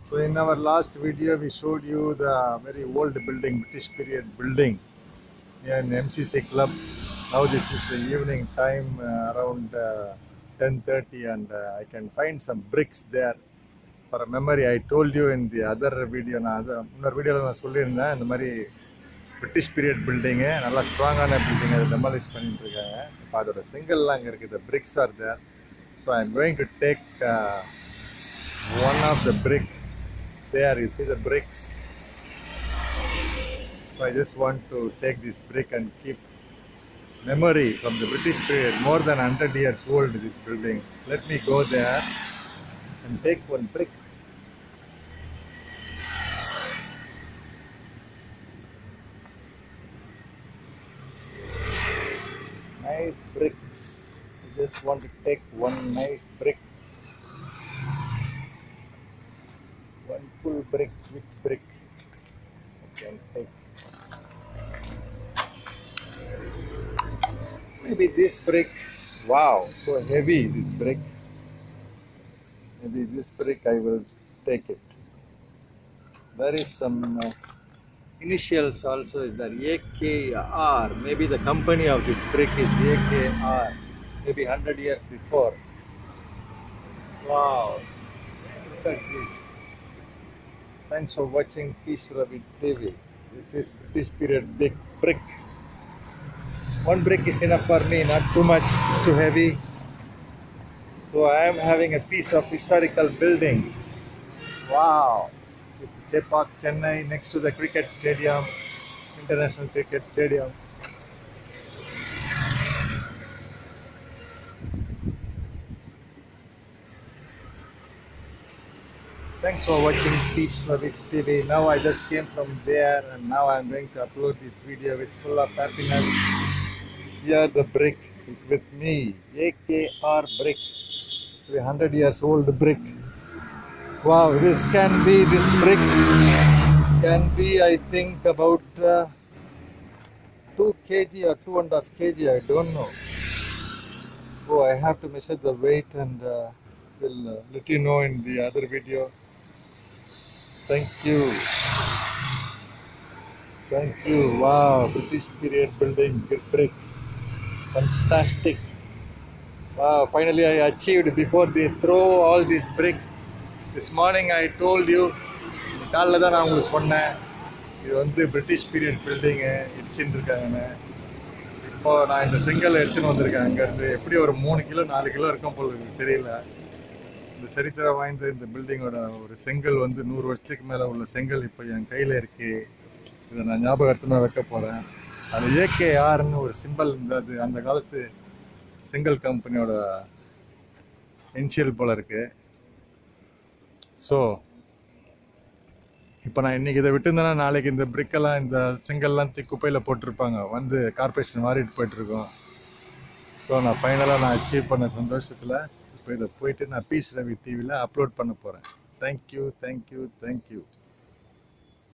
So in our last video we showed you the very old building, British period building here in MCC Club. Now this is the evening time around 10:30 and I can find some bricks there. For a memory, I told you in the other video, இன்னொரு வீடியோவில் நான் சொல்லியிருந்தேன் இந்த மாதிரி British period building நல்லா ஸ்ட்ராங்கான building அதை demolish பண்ணிட்டு இருக்காங்க. இப்போ அதோட செங்கல்லாம் அங்கே இருக்குது, bricks are there. So I am going to take one of the brick. There you see the bricks. So I just want to take this brick and keep memory from the British period, more than 100 years old this building. Let me go there and take one brick. Nice bricks. I just want to take one nice brick. One full brick. Which brick I can take? Maybe this brick. Wow, so heavy this brick. Maybe this brick I will take it. There is some initials also is there, AKR. Maybe the company of this brick is AKR. Maybe 100 years before. Wow, look at this. Thanks for watching Peace Ravi TV. This is British period big brick. One brick is enough for me, not too much, too heavy. So I am having a piece of historical building. Wow. This is Chepauk, Chennai, next to the cricket stadium, international cricket stadium. Thanks for watching Peace Ravi TV. Now I just came from there and now I am going to upload this video with full of happiness. Here the brick is with me, AKR brick, 100 years old brick. Wow, this brick can be I think about 2 kg or 2.5 kg, I don't know. Oh, I have to measure the weight and will let you know in the other video. Thank you. Thank you. Wow, British period building, good brick. Fantastic. Wow, finally I achieved before they throw all this brick. This morning I told you, காலைல தான் நான் உங்களுக்கு சொன்னேன் இது வந்து British period building இடிச்சுட்டு இருக்காங்கன்னு. இப்போ நான் இந்த செங்கல் எடுத்துன்னு வந்திருக்கேன் அங்கேருந்து. எப்படி ஒரு 3 கிலோ 4 கிலோ இருக்கும் போல எனக்கு தெரியல. இந்த சரித்திரம் வாய்ந்த இந்த பில்டிங்கோட ஒரு செங்கல் வந்து 100 வருஷத்துக்கு மேலே உள்ள செங்கல் இப்போ என் கையில் இருக்குது. இதை நான் ஞாபகமாக வைக்க போகிறேன். அது ஏகேஆர்னு ஒரு சிம்பிள் இருந்தது, அந்த காலத்து செங்கல் கம்பெனியோட இனிஷியல் போல் இருக்குது. ஸோ இப்போ நான் இன்றைக்கி இதை விட்டுருந்தேன்னா நாளைக்கு இந்த பிரிக்கெல்லாம் இந்த செங்கல்லாம் குப்பையில் போட்டிருப்பாங்க, வந்து கார்பரேஷன் மாறிட்டு போயிட்டுருக்கோம். ஸோ நான் ஃபைனலாக நான் அச்சீவ் பண்ண சந்தோஷத்தில் இப்போ இதை போயிட்டு நான் பீஸ் ரவி டிவியில் அப்லோட் பண்ண போகிறேன். தேங்க்யூ.